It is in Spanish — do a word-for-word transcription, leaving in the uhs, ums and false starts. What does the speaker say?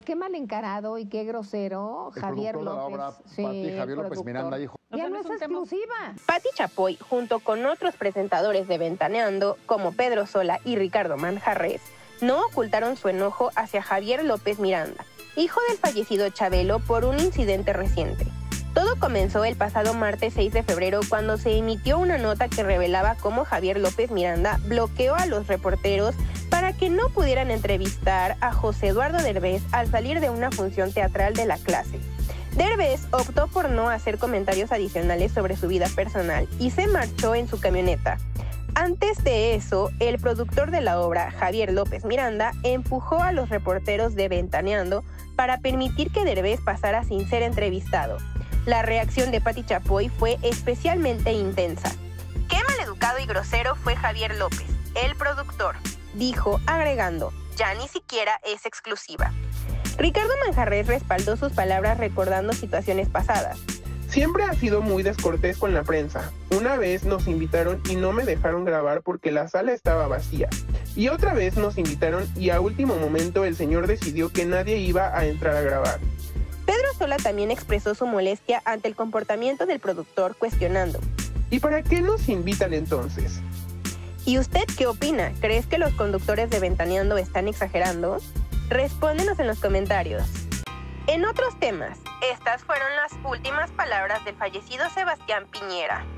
Qué mal encarado y qué grosero, El Javier productor López. de la obra, Sí, Pati, Javier López productor. Miranda dijo. Ya O sea, no no es es un tema- exclusiva. Pati Chapoy, junto con otros presentadores de Ventaneando, como Pedro Sola y Ricardo Manjarrés, no ocultaron su enojo hacia Javier López Miranda, hijo del fallecido Chabelo, por un incidente reciente. Todo comenzó el pasado martes seis de febrero cuando se emitió una nota que revelaba cómo Javier López Miranda bloqueó a los reporteros para que no pudieran entrevistar a José Eduardo Derbez al salir de una función teatral de la clase. Derbez optó por no hacer comentarios adicionales sobre su vida personal y se marchó en su camioneta. Antes de eso, el productor de la obra, Javier López Miranda, empujó a los reporteros de Ventaneando para permitir que Derbez pasara sin ser entrevistado. La reacción de Pati Chapoy fue especialmente intensa. Qué maleducado y grosero fue Javier López, el productor, dijo, agregando, ya ni siquiera es exclusiva. Ricardo Manjarrés respaldó sus palabras recordando situaciones pasadas. Siempre ha sido muy descortés con la prensa. Una vez nos invitaron y no me dejaron grabar porque la sala estaba vacía. Y otra vez nos invitaron y a último momento el señor decidió que nadie iba a entrar a grabar. Pedro Sola también expresó su molestia ante el comportamiento del productor, cuestionando. ¿Y para qué nos invitan entonces? ¿Y usted qué opina? ¿Crees que los conductores de Ventaneando están exagerando? Respóndenos en los comentarios. En otros temas, estas fueron las últimas palabras del fallecido Sebastián Piñera.